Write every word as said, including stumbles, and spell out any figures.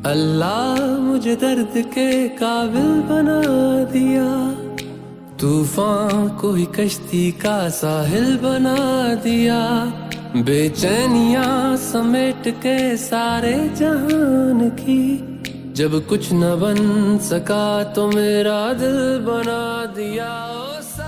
अल्लाह मुझे दर्द के काबिल बना दिया, तूफान को ही कश्ती का साहिल बना दिया। बेचैनियां समेट के सारे जहान की, जब कुछ न बन सका तो मेरा दिल बना दिया। ओ